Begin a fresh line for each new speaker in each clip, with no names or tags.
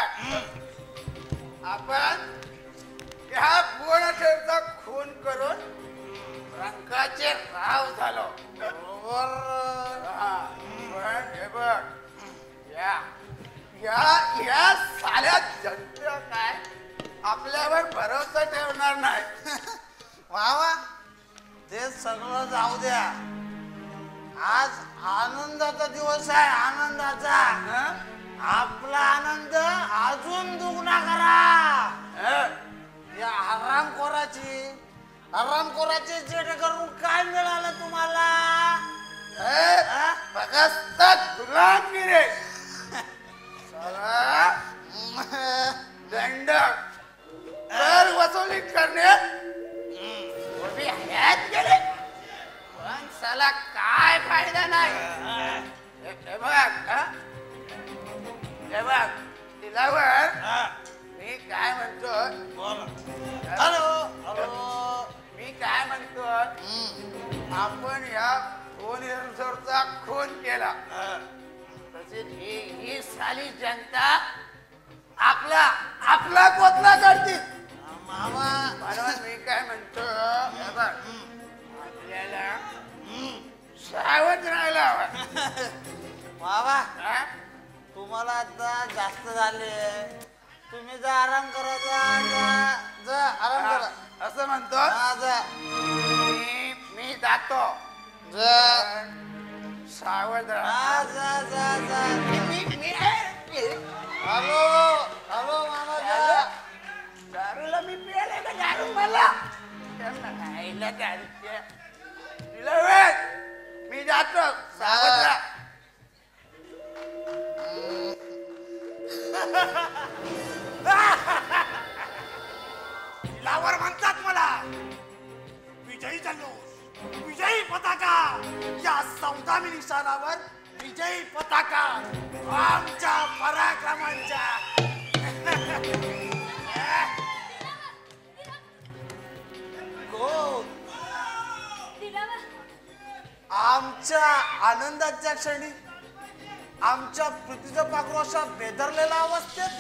आपण ह्या भुवनेश्वरचा खून करून रंकाचे राव झालो. बरोबर. पण हे बघ, या साऱ्या जनता काय आपल्यावर भरोसा ठेवणार नाही.
वा ते सगळं जाऊ द्या. आज आनंदाचा दिवस आहे, आनंदाचा. आपला आनंद अजून दुगना करा. या हरामखोराची जेणेकरून काय मिळालं तुम्हाला?
फक्त गुलामगिरी. दंड कर वसुली करण्यात उभी हयात गेले, पण साला काय फायदा नाही. हे बघ दिलावर मी काय म्हणतो. मी काय म्हणतो, आपण या भुवनेश्वरचा खून केला तसेच ही साली जनता आपला कोतला करतील. म्हणून मी काय म्हणतो, आपल्याला सावध राहायला हवं.
बाबा तुम्हाला आता जास्त झाले, तुम्ही जा आराम करा. जा आराम करा.
असं म्हणतो. मी जातो. सावध राहा.
हॅलो मामा.
दारूला मी पियाले का दारू मला मी जातो. सावध राहा.
लावर म्हणतात मला. विजयी जल्लोष, विजयी पताका. या 14 निशाणावर विजयी पताका आमच्या पराक्रमांच्या. आमच्या आनंदाच्या क्षणी आमच्या पृथ्वीचा पाखरू अशा बेदरलेला अवस्थेत.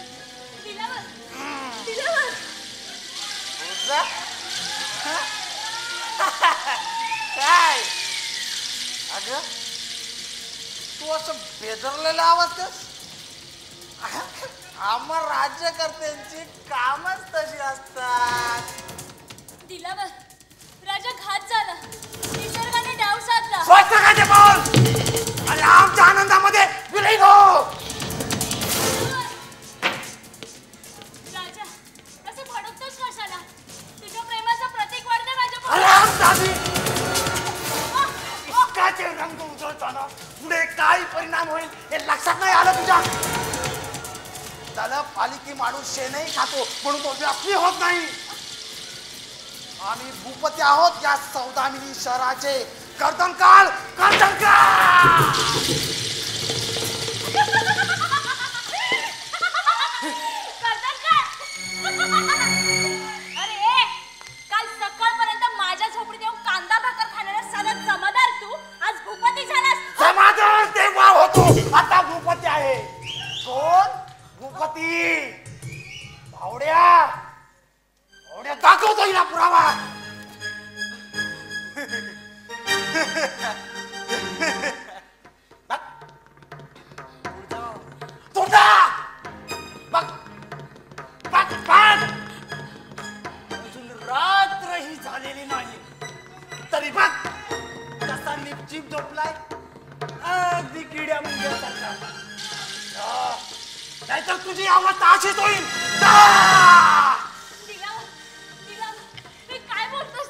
काय अगं तू असं बेदरलेल्या अवस्थेत? आम्हा राज्यकर्त्यांची कामच तशी असतात.
दिलावर राजा घात झाला, निसर्गाने डाव साधला.
स्वस्त खाते बोल आणि आमच्या आनंदामध्ये विलीन हो.
राजा कसं भडकतोस कशाला? तुझ्या प्रेमाचं प्रतीक वाढतं माझ्या.
इतकाचे रंग उजळताना पुढे काय परिणाम होईल हे लक्षात नाही आलं तुझ्या? त्याला पालिकी माणूस शेणही खातो म्हणून तो व्यापी होत नाही. आम्ही भूपती आहोत या 14 शहराचे. कर्दनकाळ
अरे काल सकाळपर्यंत माझ्या झोपडीत येऊन कांदा भाकर खाणारा साला जमादार तू आज भूपती झालास.
जमादार तेव्हा होतो, आता भूपती आहे. कोण भूपती? भावड्या दाखवतो हिला पुरावा. अजून रात्रही झालेली नाही तरी बघ कसा निपचिप झोपलाय, अगदी किड्या मुंग्यासारखा. नाहीतर तुझी अवस्था अशीच होईल.
काय बोलतोस?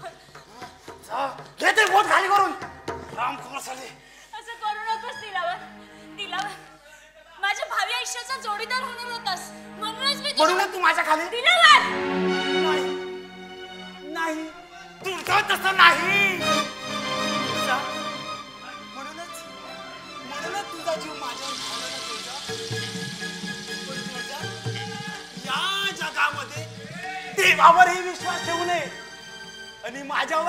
घेते बोट खाली करून. रामकुमार साले
असं करू नकोस. दिलावर माझ्या भावी आयुष्याचा जोडीदार होणार होतास म्हणूनच
तू माझ्या खाली.
दिलावर
नाही तुझं तसं नाही. म्हणूनच तुझा जीव माझ्यावर या जगामध्ये देवावरही विश्वास ठेवू नये आणि माझ्यावर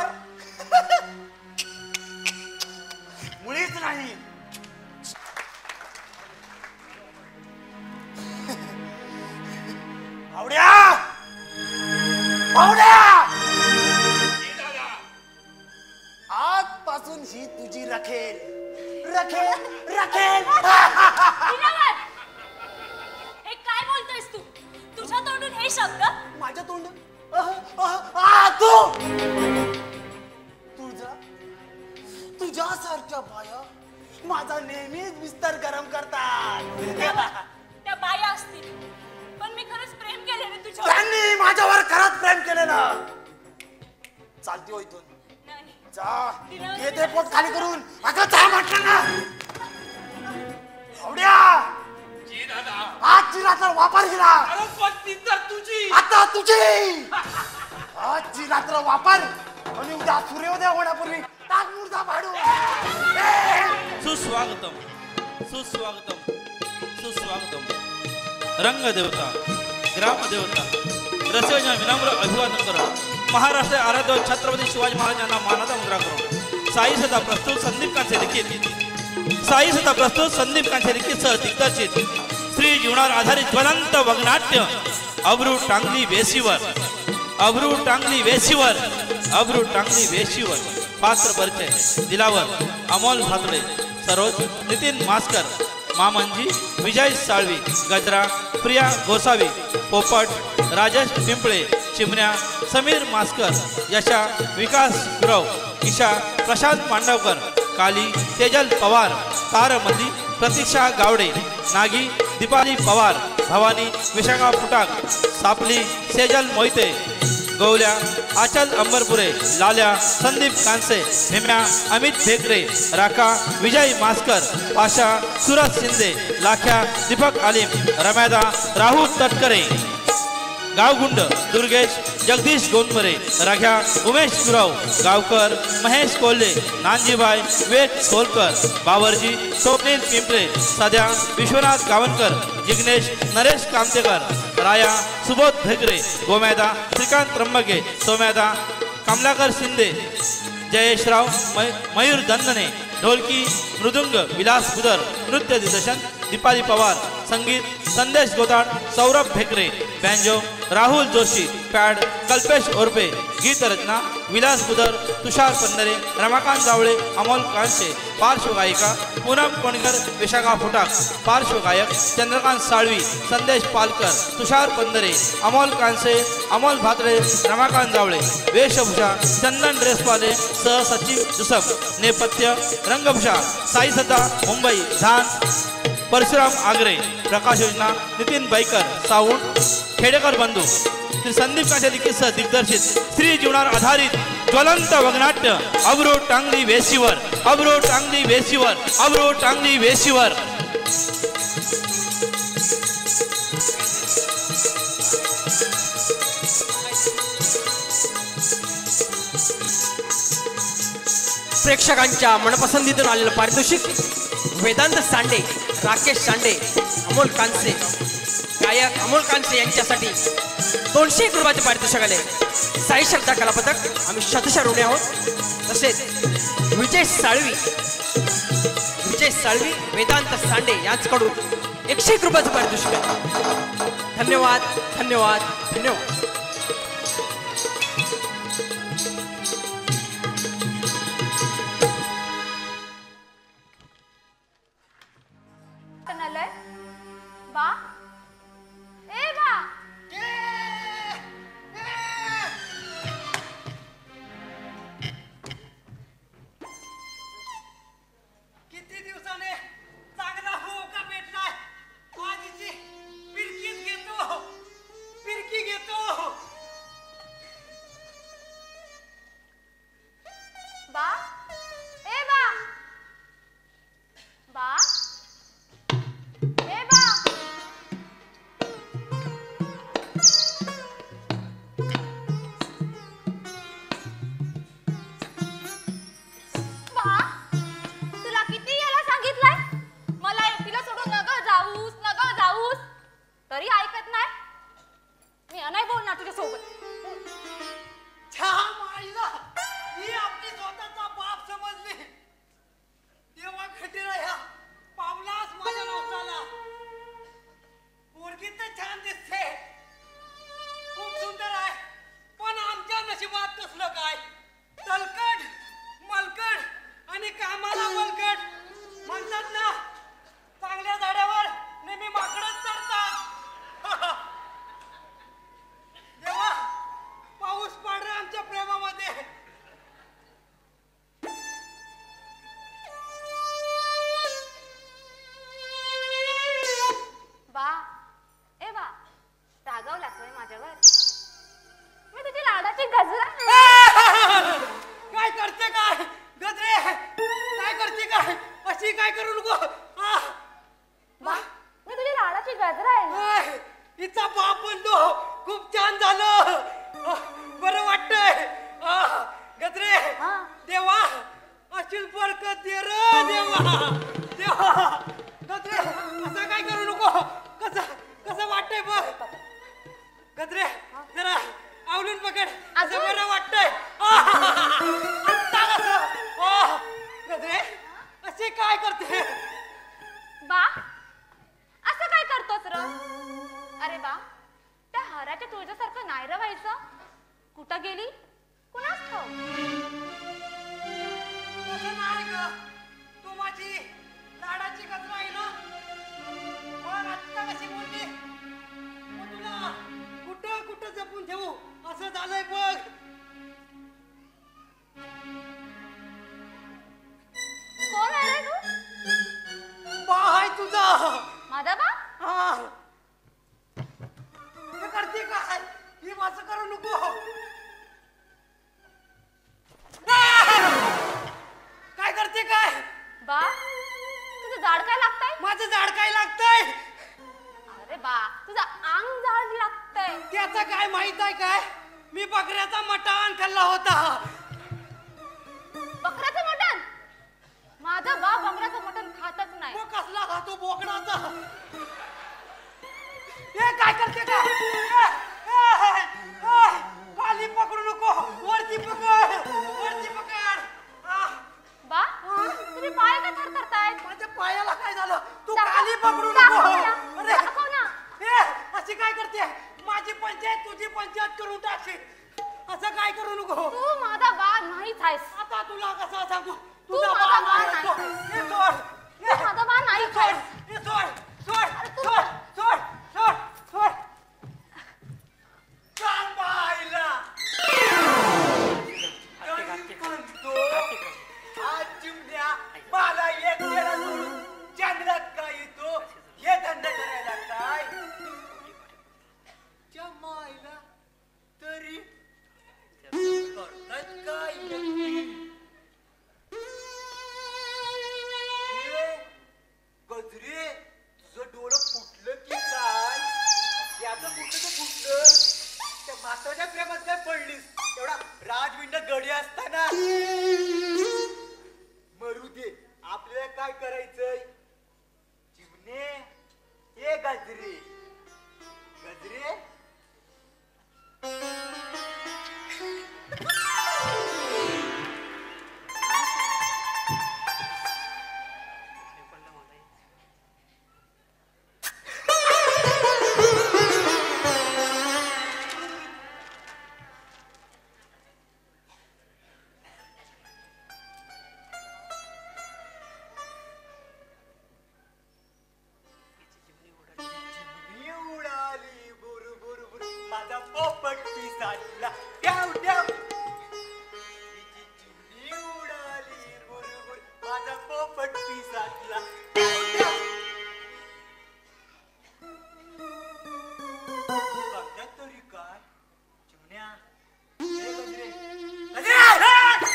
मुळीच नाही. पाहुण्या आजपासून ही तुझी रखेल रखेल रखेल.
दिलावर, हे काय बोलतोयस तू? तुझ्या तोंडून हे शब्द?
माझ्या तोंड तू तुझ्यासारख्या बाया माझा नेहमीच विस्तार गरम करतात.
त्या बाया असतील, पण मी खरंच प्रेम केले रे तुझ्यावर.
त्यांनी माझ्यावर खरंच प्रेम केलेलं. चालती हो इथून.
नाही.
जा येते पोट खाली करून. अगं जा म्हटलं ना. आवड्या आजची रात्र वापर गेला.
तुझी
आता तुझी आजची रात्र वापर आणि उद्या सूर्योदय होण्यापूर्वी टाक मुर्दा भाडू.
सुस्वागतम सुस्वागतम सुस्वागतम. रंगदेवता ग्रामदेवता रसिकांना विनम्र अभिवादन करून महाराष्ट्र आराध्य छत्रपती शिवाजी महाराजांना मानाचा मुद्रा करून साई सदा प्रस्तुत संदीप कांचे लिखित साई सदा प्रस्तुत संदीप कांचे लिखित सह दिग्दर्शित स्त्री जीवनावर आधारित ज्वलंत वगनाट्य अब्रू टांगली वेशीवर अब्रू टांगली वेशीवर अब्रू टांगली वेशीवर. पात्र परिचय दिलावर अमोल भातडे सरोज नितीन मास्कर मामंजी विजय साळवी गजरा प्रिया गोसावी पोपट राजेश पिंपळे चिमण्या समीर मास्कर यशा विकास गुरव ईशा प्रशांत मांडवकर काली तेजल पवार तारमल्ली प्रतीक्षा गावडे नागी दीपाली पवार भवानी विशाखा फुटाक सापली सेजल मोहिते गौल्या आचल अंबरपुरे लाल्या संदीप कांसे भीम्या अमित भेकरे राका विजय मास्कर पाशा सुरज शिंदे लाख्या दीपक आलिम रम्यादा राहुल तटकरे गावगुंड दुर्गेश जगदीश गोंदमरे राघ्या उमेश गुराव गावकर महेश कोल्हे नानजीबाई वेद सोलकर बावरजी स्वप्नील पिंपळे सध्या विश्वनाथ गावनकर जिग्नेश नरेश कामतेकर राया सुबोध भेकरे गोमैदा श्रीकांत त्र्यंबके सोमैदा कमलाकर शिंदे जयेशराव मयूर दंदने ढोलकी मृदुंग विलास बुदर नृत्य दिग्दर्शन दीपाली पवार संगीत संदेश गोदाड सौरभ भेकरे बँजो राहुल जोशी पॅड कल्पेश ओरपे गीत रचना विलास बुदर तुषार पंधरे रमाकांत जावळे अमोल कांसे पार्श्वगायिका पूनम कोणकर विशाखा फुटाक पार्श्वगायक चंद्रकांत साळवी संदेश पालकर तुषार पंधरे अमोल कांसे अमोल भातरे रमाकांत जावळे वेशभूषा चंदन ड्रेसवाले सह सचिव जुसम नेपथ्य रंगभूषा साई सदा मुंबई धान परशुराम आगरे प्रकाश योजना नितीन बैकर साऊंड खेडेकर बंधू श्री संदीप कांचे लिखित सह दिग्दर्शित स्त्री जीवनावर आधारित ज्वलंत वगनाट्य अब्रू टांगली वेशीवर अब्रू टांगली वेशीवर अब्रू टांगली वेशीवर.
प्रेक्षकांच्या मनपसंतीतून आलेलं पारितोषिक वेदांत सांडे राकेश सांडे अमोल कांसे गायक अमोल कांसे यांच्यासाठी 200 रुपयाचे पारितोषिक आले. साई शब्दा कलापथक आम्ही शतशः ऋणी आहोत. तसेच विजय साळवी वेदांत सांडे यांच्याकडून 101 रुपयाचं पारितोषिक आहे. धन्यवाद धन्यवाद धन्यवाद.
बा ए बा
किती दिवसाने चांगला हो का भेटलाय. आजीची फिरकी घेतो
बा ए बा बा ए बा तुला किती याला सांगितलंय मला एकटीला सोडून नग जाऊस तरी ऐकत नाही. मी नाही बोलणार तुझ्या सोबत.
ही आपली स्वतःचा बाप समजली तेव्हा खटीला ह्या पावलाच माझ्या नवसाला. पोरगी तर छान दिसते खूप सुंदर आहे पण खूप छान झालं. बरं वाटतंय. गजरे
हा.
देवा अशीच बरकत दे रे देवा. देवा गजरे असं काय करू नको. कसं कसं वाटतंय बघ. गजरे जरा आवलून पकड. असं बरं वाटतंय. आत्ता कसं. गजरे असे काय करते.
बा असं काय करतोस र. अरे बा त्या हाराच्या तुळजासारखं नाही र व्हायचं. कुठं गेली कुणास ठाऊक.
तसं नाही ग. तू माझी लाडाची गजरा आहे ना. मग आत्ता कशी बोलली. मग तुला कुठं कुठं जपून ठेवू असं झालंय बघ.
कोण आहे रे तू.
बा आहे तुझा.
माझा बा.
हा हे करते काय. हे माझं करू नको. काय करते काय.
बा तुझं झाड काय लागतंय.
माझं झाड काय लागतंय.
अरे बा तुझं अंग झाड लागतंय.
त्याचं काय माहित आहे काय. मी बकऱ्याचा मटण खाल्ला होता.
बकऱ्याचं मटण. माझा बा बकऱ्याचं मटण खातच नाही.
तो कसला खातो बोकडाचा. हे काय करते का. खाली पकडू नको. वरती पकड. वरती पकड.
बा तुझे पाय का थरथरतायत.
माझ्या पायाला काय झालं. तू
दाखव-
खाली पकडू
दाखव
नको.
ना.
अरे
दाखव ना.
हे अशी काय करते. माझी पंचायत तुझी पंचायत करून टाकशील. असं काय करू नको.
तू माझा बा नाहीच आहेस.
आता तुला कसं सांगू.
तू
तुझा
माझा
बा
बा
नाही
नाही.
तो. हे सोड.
तू माझा बा नाहीच
सोड.
आहेस.
हे सोड. सोड.
तू-
सोड. सोड. सोड. सोड. सांग बाईला. कधी म्हणतो आज चिमण्या मला एक वेळा सोडून जंगलात काय येतो. हे धंदा करायला काय. जमायला तरी करतात काय नक्की. गजरे तुझं डोळं फुटलं की काय. याचं फुटलं तर फुटलं. त्या माताच्या प्रेमात काय पडलीस. एवढा राजविंड गडी असताना. मरू दे. आपल्याला काय करायचंय. चिमणे हे गजरे. गजरे उडाली बुरु बुरु बुरु. माझा पोपट पिसाटला. ट्याव ट्याव. तिची चिमणी उडाली बुरु बुरु. माझा पोपट पिसाटला. ट्याव ट्याव. करतात तरी काय. चिमण्या हे गजरे. गजरे!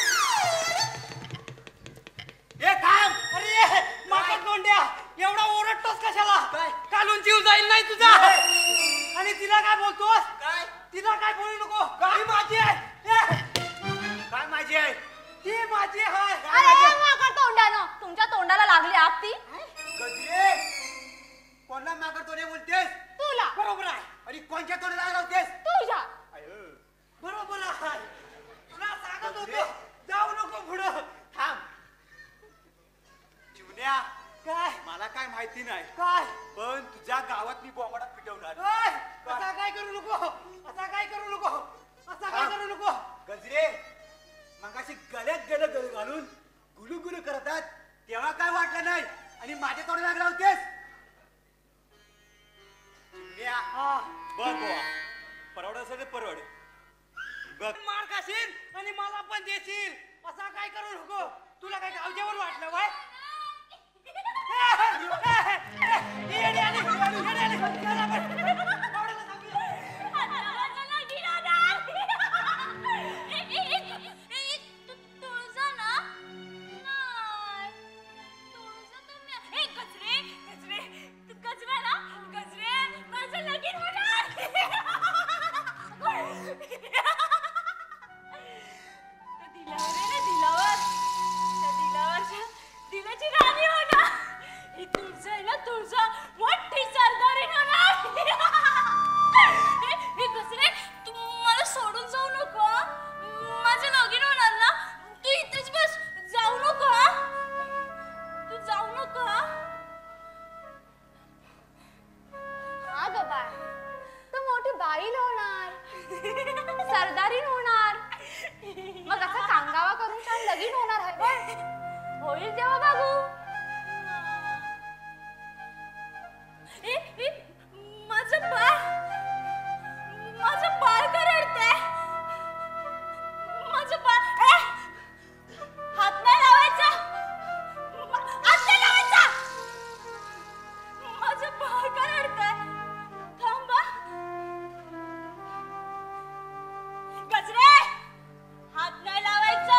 हे थांब. अरे माका तोंड्या एवढा ओरडतोस कशाला. काय कालून जीव जाईल नाही तुझा. आणि तिला काय बोलतोस. काय तिला काय बोलू नको. ती माझी आहे. काय माझी आहे. ती माझी आहे.
अरे माकड तोंडानं तुमच्या तोंडाला लागली आग ती.
गजरे कोणला मागं तोंडे बोलतेस.
तुला.
बरोबर आहे. आणि कोणच्या तोंडाला लावतेस.
तुझ्या.
बरोबर आहे. तुला सांगत होतो जाऊ नको पुढं. थांब. चिमण्या काय मला काय माहिती नाही. काय पण तुझ्या गावात मी बोंबाडा पिटवणार. असा काय करू नको. असा काय करू नको. असा काय करू नको. गजरे मगाशी गळ्यात गळ घालून गुलू गुलू करतात तेव्हा काय वाटलं नाही. आणि माझ्या तोंड लागला होतेस. चिमण्या बघ बुवा परवड असेल परवड. मार खाशील आणि मला पण देशील. असा काय करू नको. तुला काय गावजेवर वाटलं बाय.
सरदारीन होणार. मग असा कांगावा करून छान लगीन होणार आहे पण होईल तेव्हा बघू. माझं बाळ का रडतंय? माझं बाळ हात नाही लावायचा, हात नाही लावायचा. माझं बाळ का रडतंय? थांबा गजरे, हात नाही लावायचा.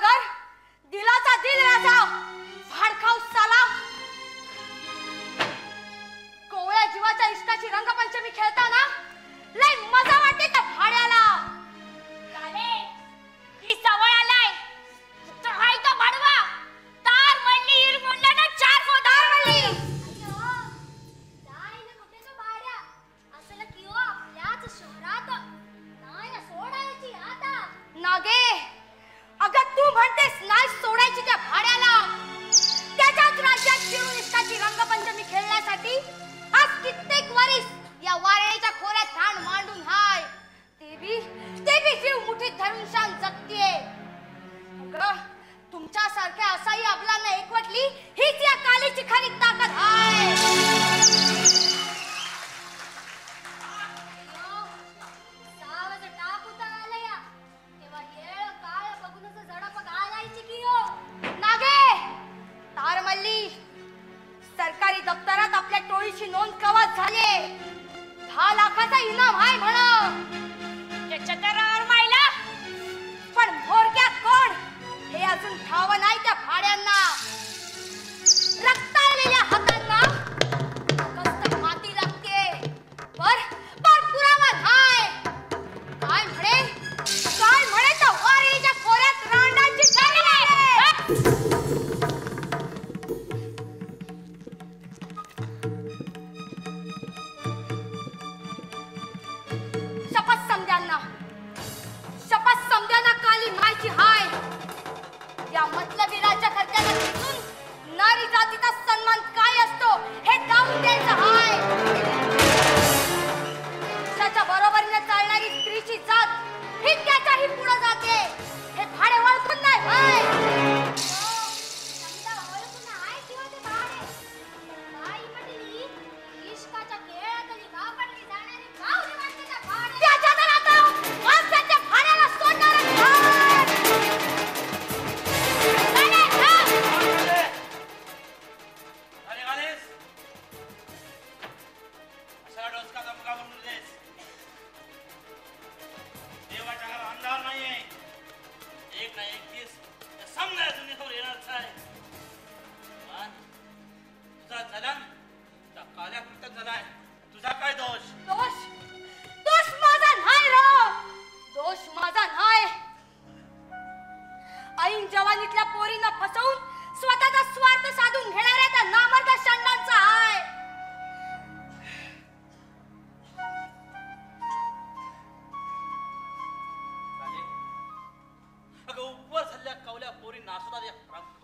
मगर दिलाचा दिल राजा भाडखाऊ साला कोवळ्या जीवाच्या इष्टाची रंगपंचमी खेळताना लय मजा वाटते त्या भाड्याला. ही सवय आलाय तर हाय तो भाडवा तार म्हणली हिर म्हणलं ना 4 फोदार म्हणली.
जाय ना कुठे तो भाड्या असलं की हो आपल्याच शहरात नाही ना सोडायची आता.
नागे अगं तू म्हणतेस नाही सोडायची त्या भाड्याला. त्याच्याच राज्यात शिरून इष्टाची रंगपंचमी खेळण्यासाठी आज कित्येक वर्ष या वारेच्या खोऱ्यात ठाण मांडून हाय. ते बी जीव मुठीत धरून शान जगतीये. अगं तुमच्यासारख्या असाही अबलांना एकवटली हीच या कालीची खरी ताकद हाय.
सावज टाकूता आलया तेव्हा येळ काळ बघूनच झडप घालायची की हो.
नागे तारमल्ली सरकारी दप्तरात आपल्या टोळीची नोंद कवाच झाली. 10 लाखाचा इनाम आहे म्हणा. त्याच्या दरावर मायला पण भोरक्यात कोण हे अजून ठाव नाही त्या भाड्यांना. रक्ताळलेल्या हातांना कस्त माती लागते पर पुरावा नाही. काय म्हणे तर वारीच्या खोऱ्यात रांडाची गाडी आहे. शपथ समद्यांना काली माहिती हाय. या मतलबी राज्य खर्चाला घेऊन नारी जातीचा सन्मान काय असतो हे दावून द्यायचं हाय. पुरुषाच्या बरोबरीने चालणारी स्त्रीची जात ही त्याच्याही पुढे जाते हे भाडे ओळखून नाही हाय.
समजा ओळखून आहे किंवा ते भाडे बाई म्हटली इश्काच्या खेळातली वापरली जाणारी बावली वाटते त्या भाडे.
त्याच्या दरात माणसाच्या भाड्याला सोडणारा घाट.
अरे आलेस अशा डोसकाचा मुका म्हणून देस. देवाच्या घरात अंधार नाहीये. एक ना एक दिवस समजा दुनियेवर येणारच आहे. पण तुझा जलन त्या काल्या कृत्यात झालाय. तुझा काय दोष?
दोष माझा नाही रो. दोष माझा नाही. ऐन जवानीतल्या पोरींना फसवून स्वतःचा स्वार्थ साधून घेणाऱ्या त्या नामर्द षंडांचा आहे.
अगं उपवर झालेल्या कवल्या पोरी नाचतात या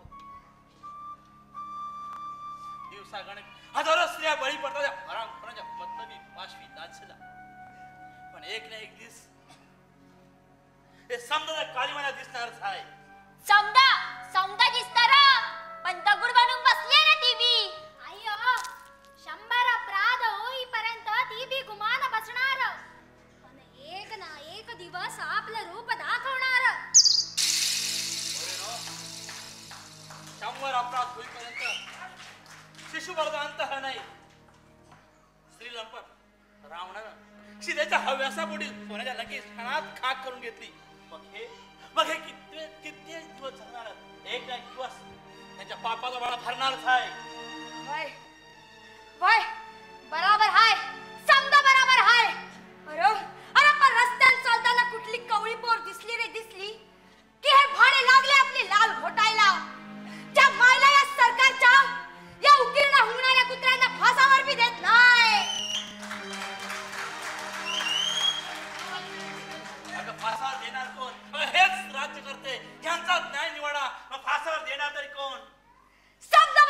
दिवसा गणित हजारो स्त्रिया बळी पडतात या हरामखोराच्या मतलबी पाशवी दाचला. पण एक ना एक दिवस हे समजा काळीमाला दिसणारच आहे.
समजा दिसतार पण दगड बनून बसले ना टीव्ही. अय्यो 100 अपराध होईपर्यंत ती बी गुमान बसणार पण एक ना एक दिवस आपलं रूप दाखवणार.
100 अपराध होईपर्यंत शिशुबळाचा अंत हा नाही. श्रीलंपट रावणानं सीतेच्या हव्यासापोटी सोन्याच्या लगेच खानात खाक करून घेतली. मग हे किती दिवस जगणार. एक ना एक दिवस त्यांच्या पापाचा बाळा भरणारच आहे.
वय बराबर हाय. समजा बराबर हाय. अरे पण रस्त्यान चालताना कुठली कवळी पोर दिसली रे दिसली की हे भाडे लागले आपली लाल घोटायला. त्या मायला या सरकारच्या या उकिरणा हुंगणाऱ्या कुत्र्यांना फासावर बी देत नाही.
अगं फासावर देणार कोण? हेच राज्य करते. यांचा न्याय निवाडा. मग फासावर देणार तरी कोण?
समजा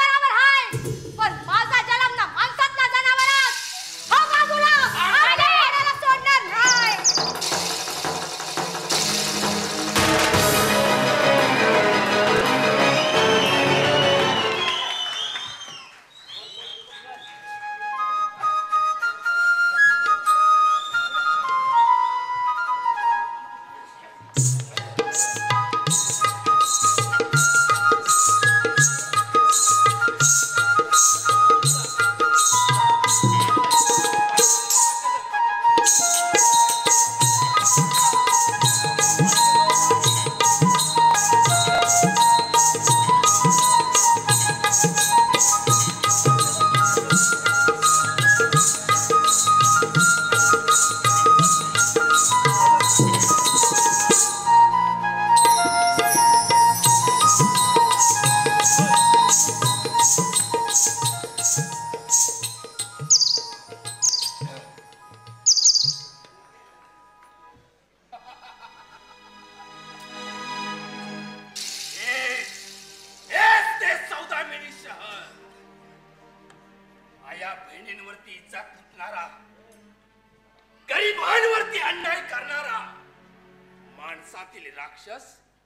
राक्षस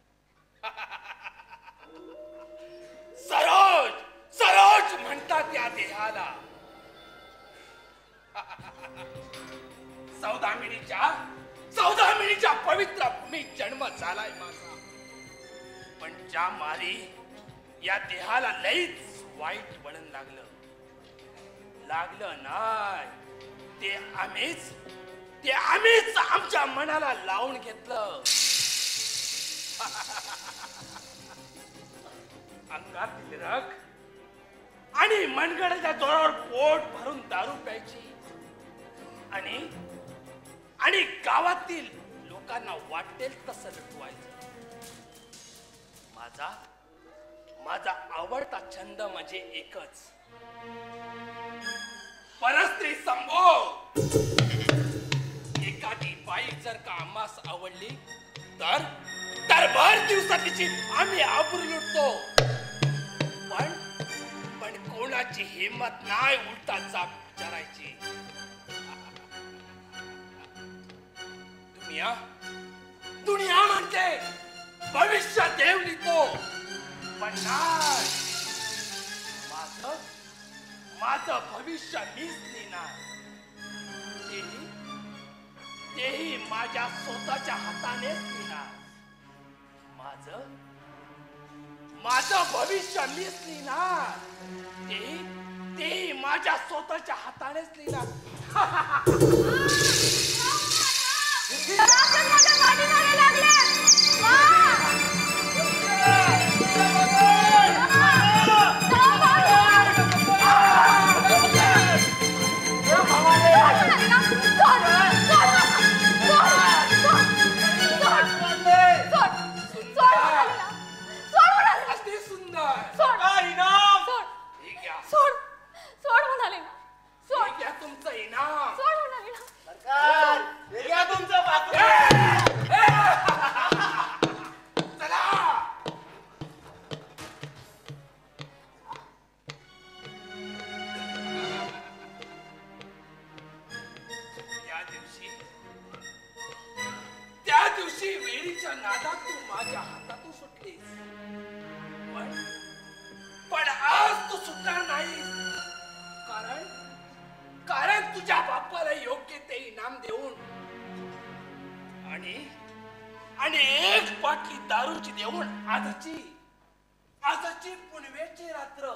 सरोज सरोज म्हणतात या देहाला. सौदामिनीच्या पवित्र भूमीत जन्म झालाय माझा. पण ज्या मारी या देहाला लईच वाईट वळण लागलं नाही. ते आम्हीच आमच्या मनाला लावून घेतलं. अंगातील रग आणि मनगडाच्या जोरावर पोट भरून दारू प्यायची आणि गावातील लोकांना वाटेल तसं लुटवायचं. माझा आवडता छंद म्हणजे एकच, परस्त्री संभोग. एखादी बाई जर का आम्हास आवडली तर भर दिवसात तिची आम्ही आबरू लुटतो. पण कोणाची हिम्मत नाही उलटा जाब विचारायची. दुनिया म्हणते भविष्य देव लिहितो, पण नाही, माझं भविष्य मीच लिहिणार. तेही माझ्या स्वतःच्या हातानेच लिहिणार. माझं भविष्य मीच लिहिणार. तेही माझ्या स्वतःच्या हातानेच लिहिणार. आणि एक बाटली दारूची देऊन आजची पुनवेची रात्र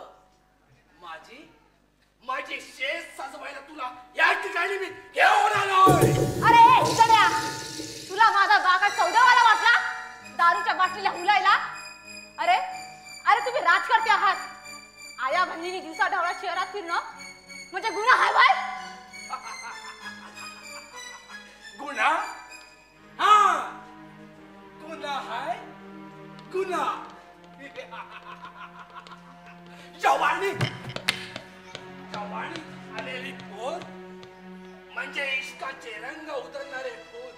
माझी शेत सजवायला तुला या ठिकाणी मी घेऊन आलोय.
अरे इकडे तुला माझा बागा सौदावाला वाटला दारूच्या बाटलीला हुलायला? अरे अरे तुम्ही राजकर्ते आहात. आया बहिणीने दिवसा ढवळा शहरात फिरणं म्हणजे गुन्हा आहे बाय.
गुन्हा? हा गुन्हा आहे गुन्हा. जवानी आलेली पोर म्हणजे इश्काचे रंग उतरणारे फूल.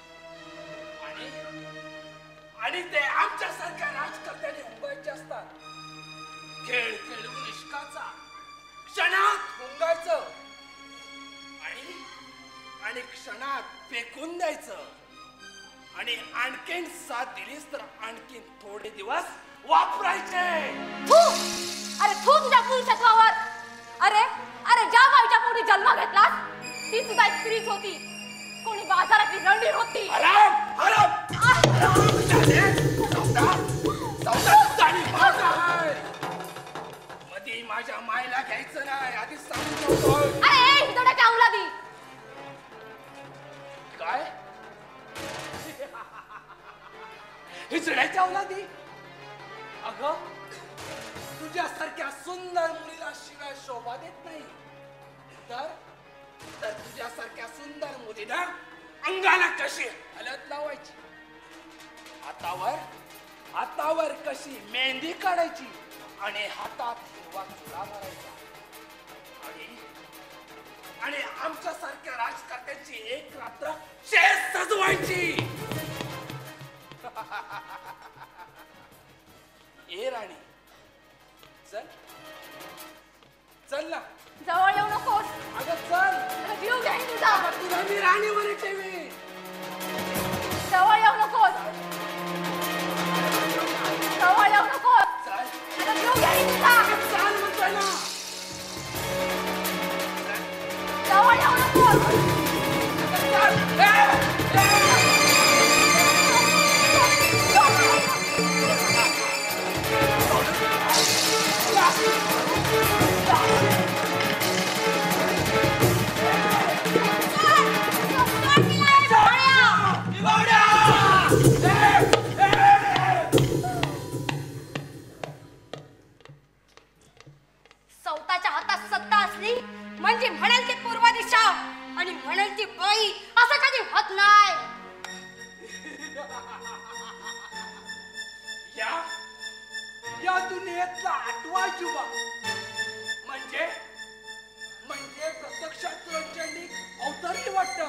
आणि ते आमच्यासारख्या राजकर्त्याने उभायचे असतात. खेळ खेळून इश्काचा क्षणात हुंगायचं आणि क्षणात फेकून द्यायचं. आणि आणखीन साथ दिलीस तर आणखीन थोडे दिवस वापरायचे.
अरे तू तुझ्या पुरुषत्वावर. अरे अरे ज्या बाईच्या पोटी जन्म घेतलास ती सुद्धा एक स्त्रीच होती. कोणी बाजारातली रंडीर होती.
मध्ये माझ्या मायला घ्यायचं नाही आधीच सांगतो.
अरे हितोड्या काय उलादी
काय हिचड्याच्या औलादी? अगं तुझ्यासारख्या सुंदर मुलीला शिवाय शोभा देत नाही. तर तुझ्यासारख्या सुंदर मुलीला अंगाला कशी हलत लावायची, हातावर कशी मेहंदी काढायची आणि हातात हिरवा चुडा मारायचा. आणि आमच्यासारख्या राजकर्त्यांची एक रात्र शेत सजवायची. ए राणी चल ना.
जवळ येऊ नकोस.
अगं चल.
जीव घेईन तुझा.
तुला मी राणीवर ठेवी.
जवळ येऊ नकोस. सौताच्या हातात सत्ता असली म्हणजे म्हणाल ती पूर्व दिशा आणि म्हणाल ती बाई असं कधी होत नाही.
या दुनियेतला 8वा युवा म्हणजे प्रत्यक्षात प्रचंडी अवतरली वाटत.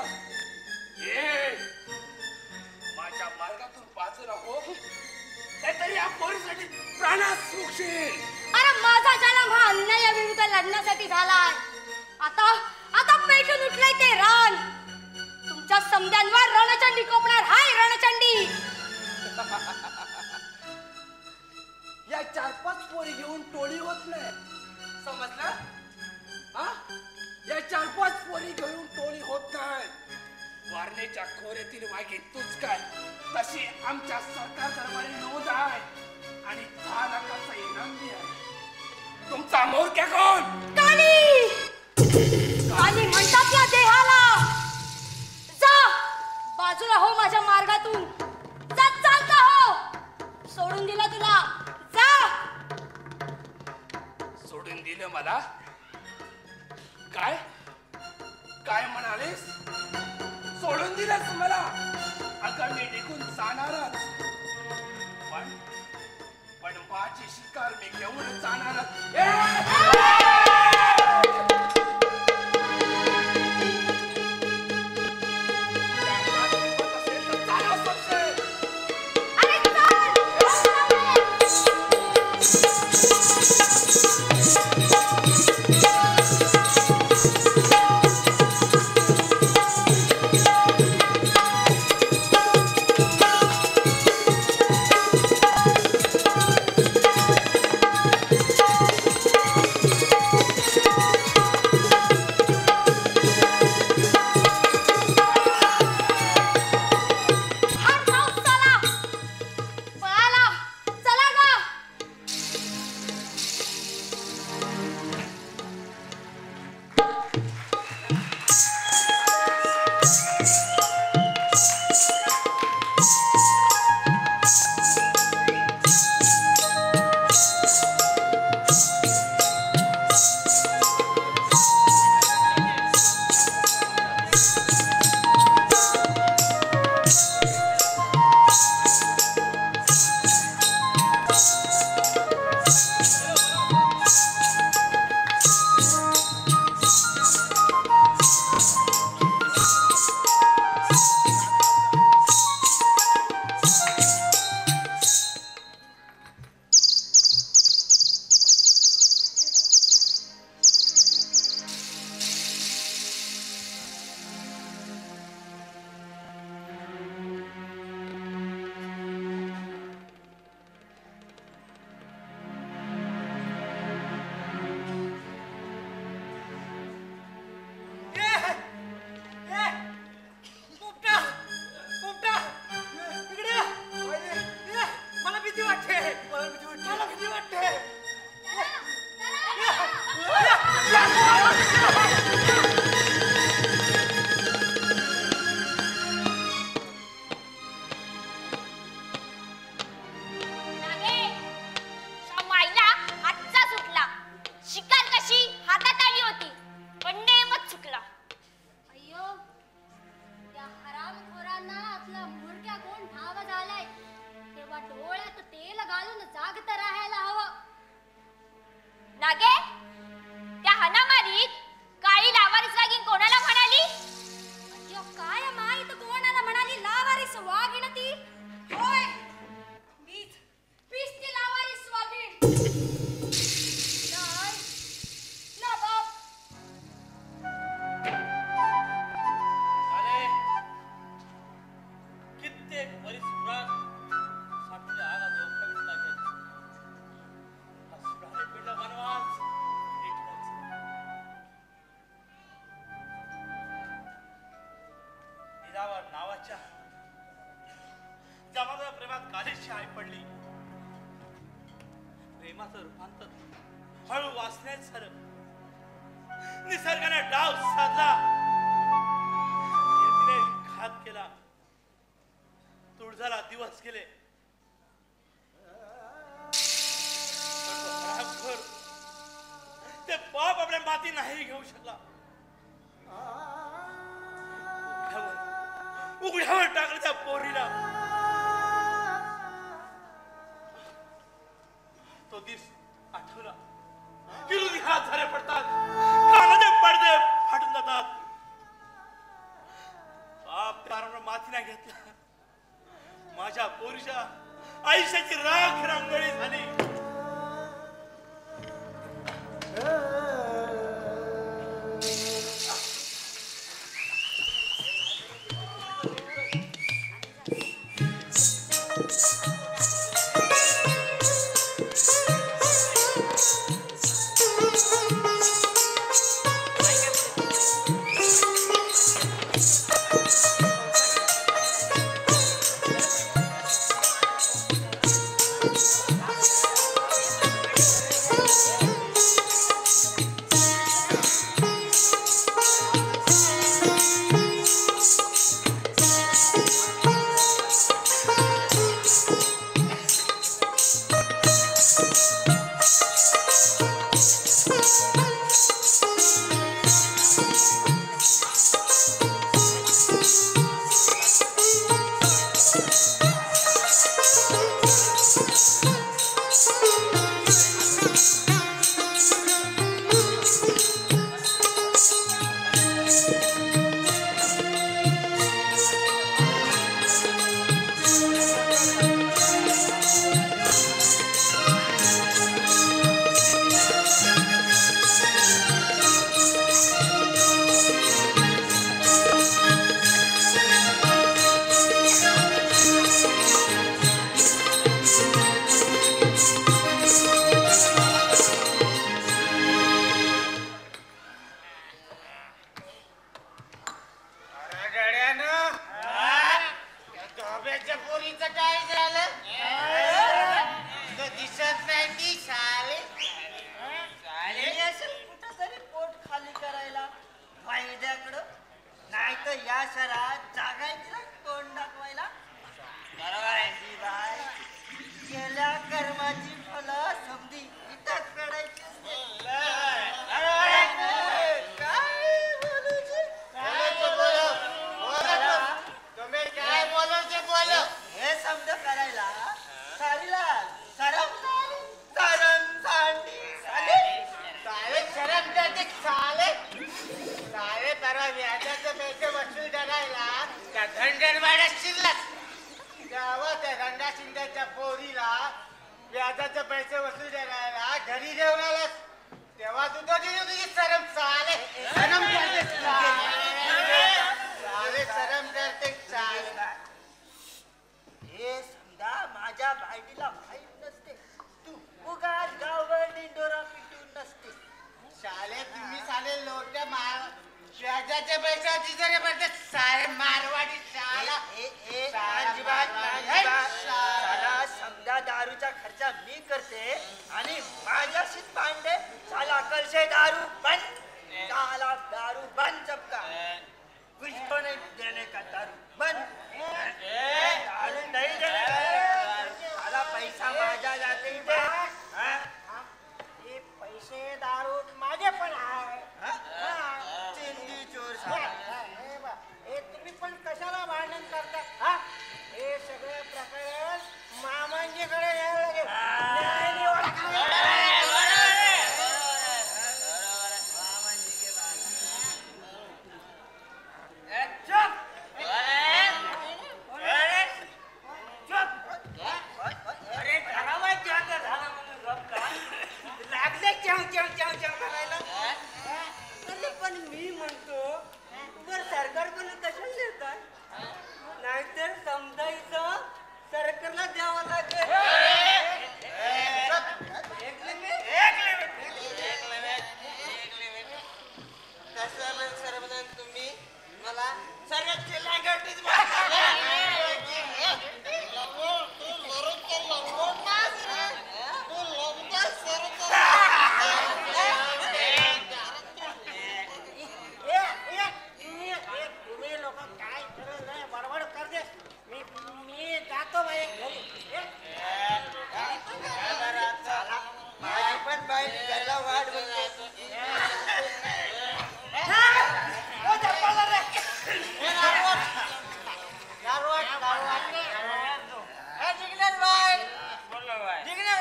माझ्या मार्गातून बाजूला हो, नाहीतरी या पोरीसाठी प्राणात सुटशील.
अरे माझा जन्म हा अन्यायाविरुद्ध लढण्यासाठी झालाय. आता पेटून उठलंय ते रान. तुमच्या समद्यांवर रणचंडी कोपणार हाय रणचंडी.
या 4-5 पोरी घेऊन टोळी होत नाही, समजलं? या 4-5 पोरी घेऊन टोळी होत नाही. वारणेच्या खोऱ्यातील वाघे तूच काय, तशी आमच्या सरकार दरबारी नोंद आहे आणि 10 लाखाचा इनाम बी आहे. तुमचा मोरक्या कोण?
काली काली म्हणतात या देहाला. जा बाजूला हो माझ्या मार्गातून. जा चालता हो. सोडून दिला तुला. जा.
सोडून दिलं मला? काय काय म्हणालीस? सोडून दिलंस मला? अगं मी निघून जाणारच, पण माझी शिकार मी घेऊन जाणारच.
भावाच्या जमादार प्रेमात कालीची आई पडली. प्रेमाचं रूपांतर हळू वाचण्यात झालं. निसर्गाने डाव साधला, नियतीने घात केला. तुळजाला दिवस गेले. ते बाप आपल्या माती नाही घेऊ शकला. उघड्यावर टाकलं त्या पोरीला. तो दिस आठवला. विरोधी हात झाले पडतात, कानाचे पडदे फाटून जातात. बाप कारण माती नाही घेतला. माझ्या पोरीच्या आयुष्याची राख रांगोळी झाली.
चुप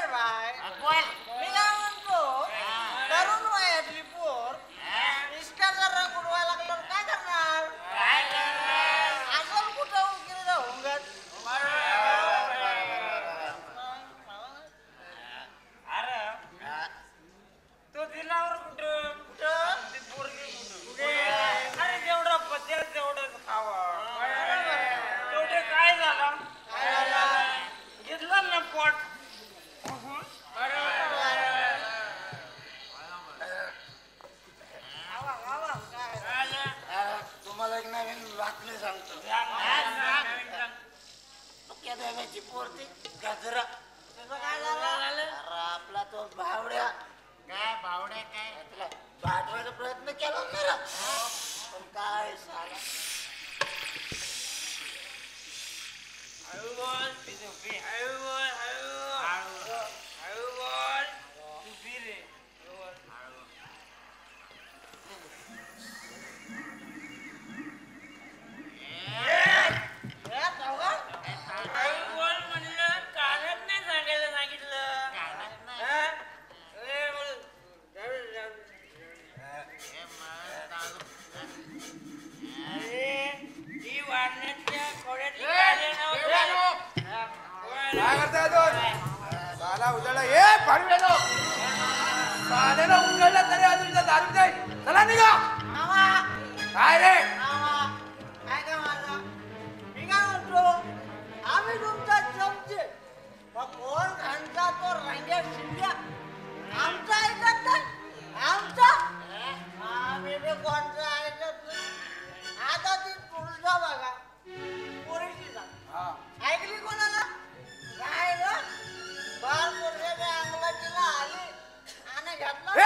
बाय
मी काय म्हणतो तरुण वयातली पोर इष्टाचा रंग उडवायला लागल्यावर काय करणार आपण कुठं उकील राहून
तो दिलावर कुठं कुठं ती पोरगी कुठं अरे जेवढं पचेल तेवढंच खावं तेवढे काय झालं घेतलं ना पोट
तुम्हाला एक नवीन बातमी सांगतो देवाची पोरती गजरा
काय झालं
अरे आपला तो भावड्या
काय बावड्या काय
तुला पाठवायचा प्रयत्न केला होता ना पण काय सांगा
हळू बोल हळू बोल हळू बोल तू पी रे हळू बोल म्हणलं कानच नाही सांगायला सांगितलं हा? ए, बोल. अरे, ती वाढण्याच्या खोड्यातली काळे नव्हते.
काय करताय अजून साला उजळला ये पाडवेलो सालेला उजळला तरी अजून दारू जाईल चला निघा काय रे
काय काय माझा मी काय म्हणतो आम्ही तुमचा चमचे कोण घंटा तो रंग्या शिंद्या आमचा ऐकत नाही आमचा आम्ही बी कोणचा ऐकत नाही आता ती पुरुषा बघा पुरीची जा ऐकली कोणाला काय ग बार पुरुषाच्या अंगलाचीला आली आणि घेतला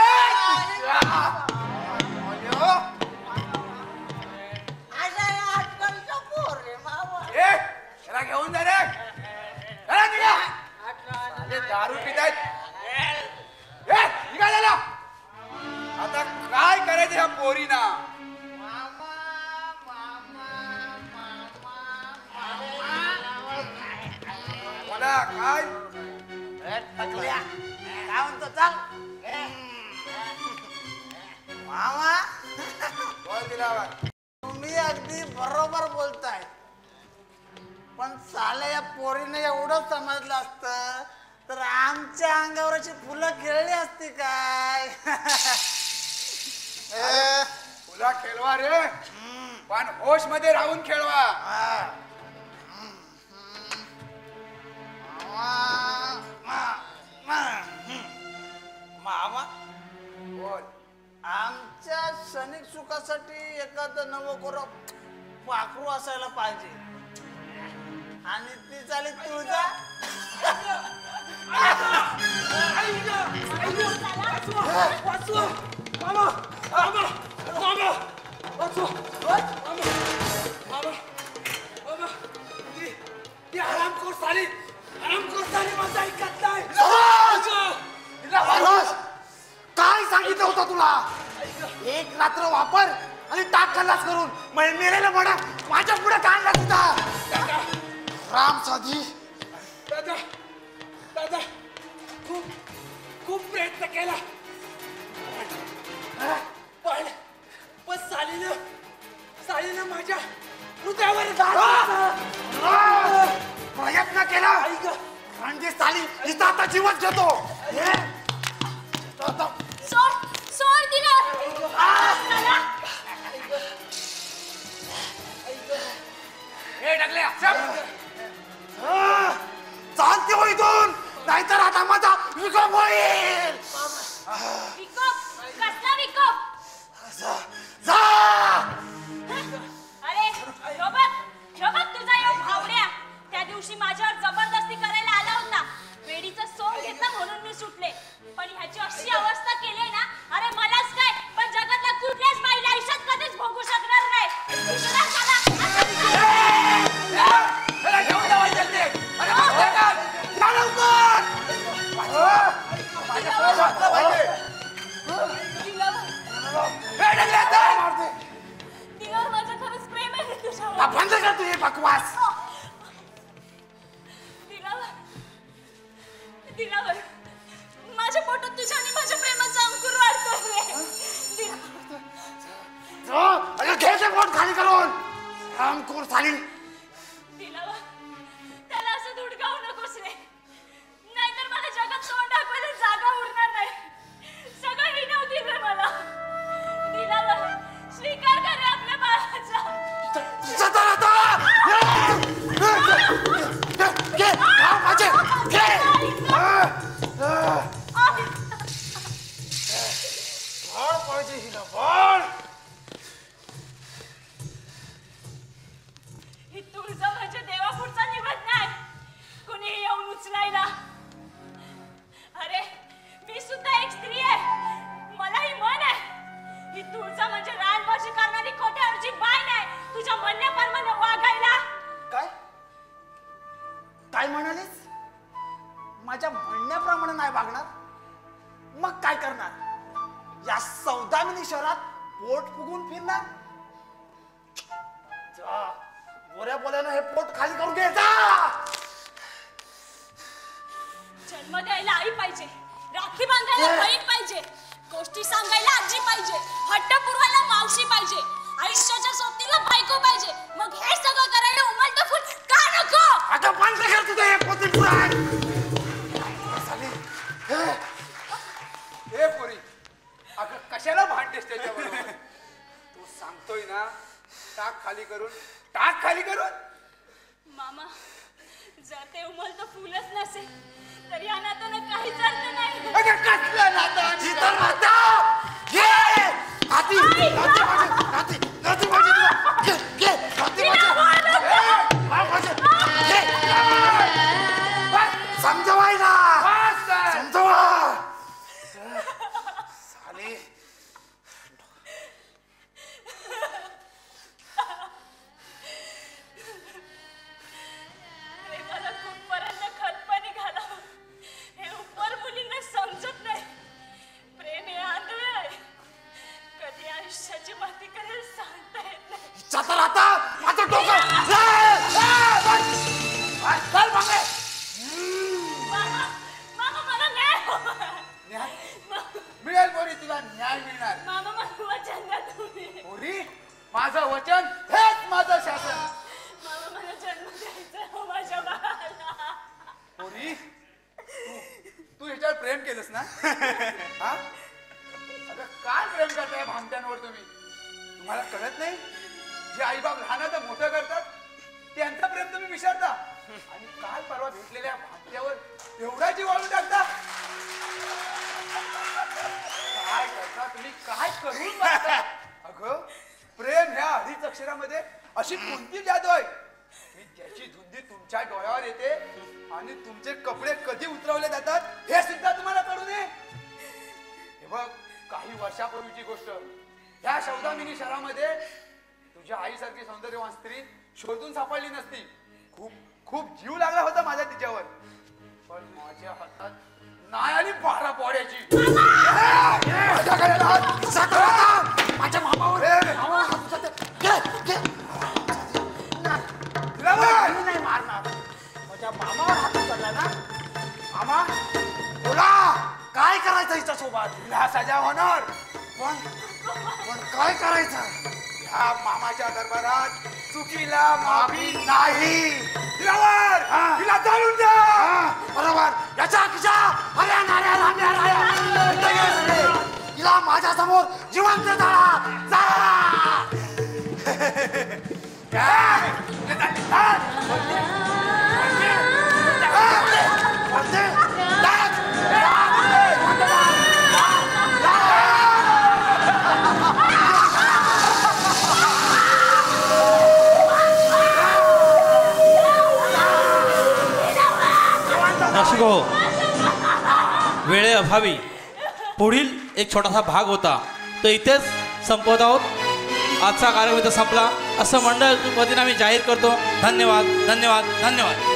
अशा या आजकालच्या पोर रे मामा
त्याला घेऊन जा रे चला निघा ते दारू पितायत निघालेला आता काय करायचं ह्या पोरीना मला काय
टकल्या काय म्हणतो चाल मामा
बोल दिला
तुम्ही अगदी बरोबर बोलताय पण साला या पोरीने एवढं समजलं असतं तर आमच्या अंगावर अशी फुलं खेळली असती काय
तुला खेळवा रे पण होश मध्ये राहून खेळवा
मामा
बोल
आमच्या क्षणिक सुखासाठी एखादं नवं पाखरू असायला पाहिजे आणि ती चाली तुझा
काय सांगितलं होतं तुला एक रात्र वापर आणि टाक खल्लास करून मेलेला बडा माझ्या पुढे काढला तुझा राम साधी
दादा दादा खूप खूप प्रयत्न केला पण सालीनं माझ्या हृदयावर
प्रयत्न केला म्हणजे साली हिचा आता जीवच घेतो
सोड दिलं
हे टाकल्या चालते हो इथून नाहीतर आता माझा विकोप होईल
विकोप कसला विकोप
जा
अरे शोभत तुझा यो भावड्या त्या दिवशी माझ्यावर जबरदस्ती करायला आला होता वेडीचं सोंग घेतलं म्हणून मी सुटले पण ह्याची अशी अवस्था केली ना अरे मलाच काय पण जगातल्या कुठल्याच बाईला आयुष्यात कधीच भोगू शकणार दिलावर माझं खरंच प्रेम आहे तुझ्यावर
बंद कर तू हे बकवास
दिलावर
साली
दिलावा त्याला असं धुडकावू नकोस रे, नाहीतर मला जगात तोंड दाखवायला जागा उरणार नाही. सगळं विनवतील रे मला. दिलावा स्वीकार कर रे आपल्या बाळाचा.
पाहिजे हिला बळ.
ही तुळजा म्हणजे देवापुढचा निवड नाही, कुणी येऊन उचलायला. अरे मी सुद्धा एक स्त्री आहे, मलाही मन आहे. ही तुळजा म्हणजे रानबाजी करणारी कोट्यावरची बाई नाही, तुझ्या म्हणण्याप्रमाणे वागायला.
काय काय म्हणालीस? माझ्या म्हणण्याप्रमाणे नाही वागणार, मग काय करणार? या सौदामिनी शहरात पोट फुगून फिरणार? जा, बोऱ्या बोल्यानं हे पोट खाली करून घे जा.
जन्म द्यायला आई पाहिजे, राखी बांधायला बहीण पाहिजे, गोष्टी सांगायला आजी पाहिजे, हट्ट पुरवायला मावशी पाहिजे, आयुष्याच्या सोबतीला बायको पाहिजे. मग हे सगळं करायला उमलतं फुल का नको?
आता बंद कर तुझं हे पोती पुराण.
हे पोरी, अगं कशाला भांडतेस त्याच्याबरोबर? तू सांगतोय ना, टाक खाली करून, टाक खाली करून.
मामा, जर ते उमलतं फुलच नसेल तर या नात्यानं काहीच अर्थ नाही.
अगं कसलं नातं? जिथं नातं घे. नाती नाती माझी, नाती नाती माझी तुला. घे घे नाती माझी. घे समजवायला समजवा. साली
प्रेमाला कुठपर्यंत खतपाणी घालावं हे उपर मुलींना समजत नाही. प्रेम हे आंधळ आहे, कधी आयुष्याची माती करेल सांगता येत नाही.
चातर आता माझं डोकं. चल मागे.
मामा, मामा मला न्याय
मिळेल पोरी, तुला न्याय मिळणार.
मामा मला वचन द्या तुम्ही.
पोरी, माझं वचन हेच माझं शासन.
मामा मला जन्म द्यायचा हो माझ्या बाळाला.
पोरी, तू ह्याच्यावर प्रेम केलंस ना? हा? अगं काय प्रेम करताय भामट्यांवर तुम्ही? तुम्हाला कळत नाही? जे आईबाप लहानाचं मोठं करतात त्यांचं प्रेम तुम्ही विसरता आणि काल परवा भेटलेल्या भामट्यावर एवढा जीव वाळून टाकता. काय करता तुम्ही? काय करून बसता? अगं प्रेम ह्या अडीच अक्षरामध्ये अशी कोणती जादू आहे की त्याची धुंदी तुमच्या डोळ्यावर येते आणि तुमचे कपडे कधी उतरवले जातात हे सुद्धा तुम्हाला कळू नये. हे बघ, काही वर्षापूर्वीची गोष्ट. ह्या सौदामिनी शहरामध्ये तुझ्या आईसारखी सौंदर्यवान स्त्री शोधून सापडली नसती. खूप खूप जीव लागला होता माझ्या तिच्यावर, पण माझ्या हातात नाही आली 12 पोळ्याची.
माझ्या मामावर नाही मारणार. माझ्या मामावर हात उचलला ना. मामा बोला, काय करायचं हिच्या सोबत?
हिला सजा होणार,
पण काय करायचं?
ह्या मामाच्या दरबारात चुकीला माफी
नाही.
दिलावर हिला जाळून द्या.
बरोबर. याच्या खिशा हऱ्या नाऱ्या राम्या राया हिला माझ्या समोर जिवंत जाळा जाळा.
रसिको, वेळेअभावी पुढील एक छोटासा भाग होता तो इथेच संपवत आहोत. आजचा कार्यक्रम इथं संपला असं मंडळ वतीने आम्ही जाहीर करतो. धन्यवाद धन्यवाद धन्यवाद.